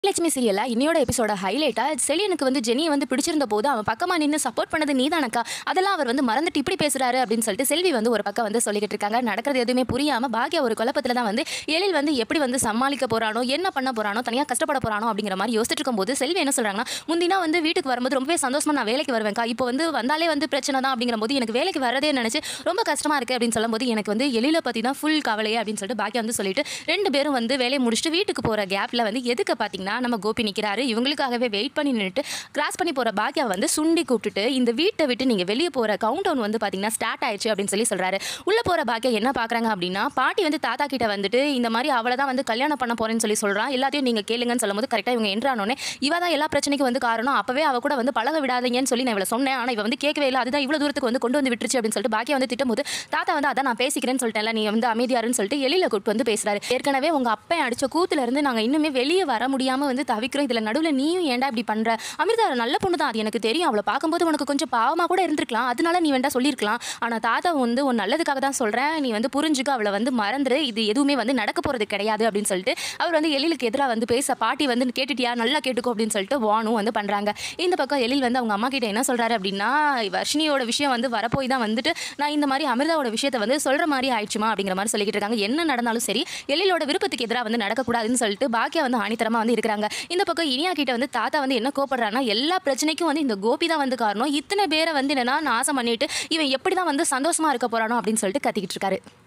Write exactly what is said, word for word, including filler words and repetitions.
லட்சுமி சீரியல்ல இன்னையோட எபிசோட ஹைலைட்டா செலியனுக்கு வந்து ஜெனியை வந்து பிடிச்சிருந்த போது அவன் பக்கமா நின்று சப்போர்ட் பண்ணது நீதானக்கா, அதெல்லாம் அவர் வந்து மறந்துட்டு இப்படி பேசுறாரு அப்படின்னு சொல்லிட்டு செல்வி வந்து ஒரு பக்கம் வந்து சொல்லிக்கிட்டு இருக்காங்க. நடக்கிறது எதுவுமே புரியாம பாக்கியா ஒரு குழப்பத்துல தான் வந்து எழில் வந்து எப்படி வந்து சமாளிக்க போறானோ, என்ன பண்ண போறானோ, தனியா கஷ்டப்பட போறானோ அப்படிங்கிற மாதிரி யோசிச்சுட்டு இருக்கும்போது செல்வி என்ன சொல்றாங்கன்னா, முந்தினா வந்து வீட்டுக்கு வரும்போது ரொம்பவே சந்தோஷமா நான் வேலைக்கு வருவேன்க்கா, இப்போ வந்து வந்தாலே வந்து பிரச்சனை தான் அப்படிங்கிற போது எனக்கு வேலைக்கு வரதே நினைச்சு ரொம்ப கஷ்டமா இருக்கு அப்படின்னு சொல்லும்போது எனக்கு வந்து எழில பத்தி தான் ஃபுல் கவலையே அப்படின்னு சொல்லிட்டு பாக்கியா வந்து சொல்லிட்டு ரெண்டு பேரும் வந்து வேலையை முடிச்சுட்டு வீட்டுக்கு போற கேப்ல வந்து எதுக்கு பாத்தீங்கன்னா நம்ம கோபி நிக்கிறாரு. இவங்களுக்காகவே வெயிட் பண்ணி நின்னுட்டு கிராஸ் பண்ணி போற பாக்கியா வந்து சுண்டி கூப்பிட்டுட்டு இந்த வீட்டை விட்டு நீங்க வெளியே போற கவுண்ட் டவுன் வந்து பாத்தீங்கன்னா ஸ்டார்ட் ஆயிடுச்சு அப்படின்னு சொல்லி சொல்றாரு. உள்ள போற பாக்கியா என்ன பாக்குறாங்க அப்படின்னா, பாட்டி வந்து தாத்தா கிட்ட வந்துட்டு இந்த மாதிரி அவளை தான் வந்து கல்யாணம் பண்ண போறேன்னு சொல்லி சொல்றான், எல்லாத்தையும் நீங்க கேளுங்கன்னு சொல்லும்போது கரெக்டா இவங்க என்றானோனே இவ தான் எல்லா பிரச்சனைக்கும் வந்து காரணம், அப்பவே அவ கூட வந்து பழக விடாதீங்கன்னு சொல்லி நான் இவளை சொன்னேன், ஆனா இவ வந்து கேட்கவே இல்லை, அதுதான் இவ்வளவு தூரத்துக்கு வந்து கொண்டு வந்து விட்டுருச்சு அப்படின்னு சொல்லிட்டு பாக்கியா வந்து திட்டும்போது தாத்தா வந்து அதான் நான் பேசிக்கிறேன்னு சொல்லிட்டேன்ல, நீ வந்து அமைதியாருன்னு சொல்லிட்டு எழில கூப்பிட்டு வந்து பேசுறாரு. ஏற்கனவே உங்க அப்பா அடிச்ச கூத்துல இருந்து நாங்க இன்னுமே வெளியே வர முடியாம வந்து தவிக்கிறோம், இதுல நடுவில் நீயும் ஏன்டா இப்படி பண்ற, அமிர்தா நல்ல பொண்ணு தான், அது எனக்கு தெரியும், அவளை பார்க்கும்போது உனக்கு கொஞ்சம் பாவமா கூட இருந்திருக்கலாம், அதனால நீ வேண்டா சொல்லியிருக்கலாம், ஆனா தாத்தா வந்து உன் நல்லதுக்காக தான் சொல்றேன், நீ வந்து புரிஞ்சுக்க, அவளை வந்து மறந்துரு, இது எதுவுமே வந்து நடக்க போறது கிடையாது அப்படின்னு சொல்லிட்டு அவர் வந்து எழிலுக்கு எதிராக வந்து பேச பாட்டி வந்து கேட்டுட்டியா நல்லா கேட்டுக்கோ அப்படின்னு சொல்லிட்டு வானும் வந்து பண்றாங்க. இந்த பக்கம் எழில் வந்து அவங்க அம்மா கிட்ட என்ன சொல்றாரு அப்படின்னா, வர்ஷினியோட விஷயம் வந்து வரப்போய் தான் வந்துட்டு நான் இந்த மாதிரி அமிர்தாவோட விஷயத்தை வந்து சொல்ற மாதிரி ஆயிடுச்சுமா அப்படிங்கிற மாதிரி சொல்லிக்கிட்டு இருக்காங்க. என்ன நடந்தாலும் சரி எழிலோட விருப்பத்துக்கு எதிராக வந்து நடக்கக்கூடாதுன்னு சொல்லிட்டு பாக்கியா வந்து ஆணித்தரமா வந்து இருக்கிறாங்க. இந்த பக்கம் இனியா கிட்ட வந்து தாத்தா வந்து என்ன கோபப்படுறாங்கன்னா, எல்லா பிரச்சனைக்கும் வந்து இந்த கோபி தான் வந்து காரணம், இத்தனை பேரை வந்து என்னன்னா நாசம் பண்ணிட்டு இவன் எப்படி தான் வந்து சந்தோஷமா இருக்க போறானோ அப்படின்னு சொல்லிட்டு கத்திக்கிட்டு இருக்காரு.